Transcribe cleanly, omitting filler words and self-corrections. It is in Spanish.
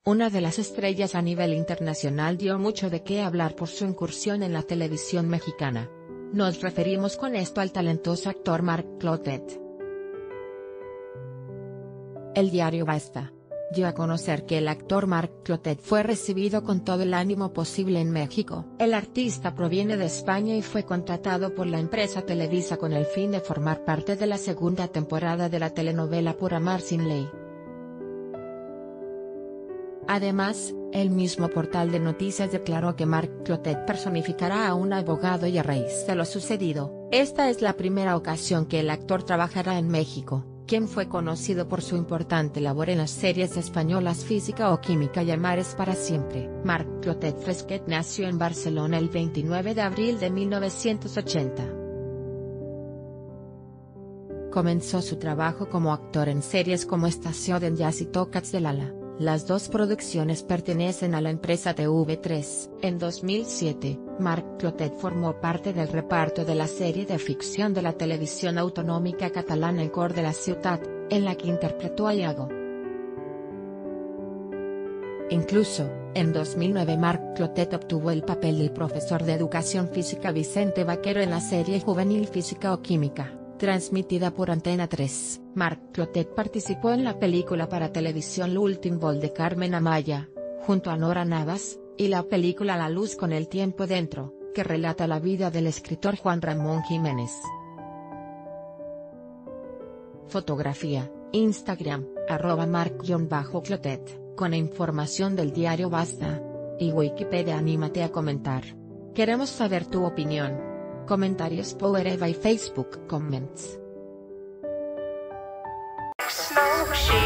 una de las estrellas a nivel internacional, dio mucho de qué hablar por su incursión en la televisión mexicana. Nos referimos con esto al talentoso actor Marc Clotet. El diario Basta dio a conocer que el actor Marc Clotet fue recibido con todo el ánimo posible en México. El artista proviene de España y fue contratado por la empresa Televisa con el fin de formar parte de la segunda temporada de la telenovela Por Amar Sin Ley. Además, el mismo portal de noticias declaró que Marc Clotet personificará a un abogado y a raíz de lo sucedido, esta es la primera ocasión que el actor trabajará en México, quien fue conocido por su importante labor en las series españolas Física o Química y Amares para Siempre. Marc Clotet Fresquet nació en Barcelona el 29 de abril de 1980. Comenzó su trabajo como actor en series como Estació d'Enllaç y Tocats de l'Ala. Las dos producciones pertenecen a la empresa TV3. En 2007, Marc Clotet formó parte del reparto de la serie de ficción de la televisión autonómica catalana El cor de la ciutat, en la que interpretó a Iago. Incluso, en 2009 Marc Clotet obtuvo el papel del profesor de educación física Vicente Vaquero en la serie juvenil Física o Química, transmitida por Antena 3. Marc Clotet participó en la película para televisión L'últim vol de Carmen Amaya, junto a Nora Navas, y la película La luz con el tiempo dentro, que relata la vida del escritor Juan Ramón Jiménez. Fotografía, Instagram, @marc_clotet, con información del diario Basta. Y Wikipedia. Anímate a comentar. Queremos saber tu opinión. Comentarios por Eva y Facebook Comments. Smoke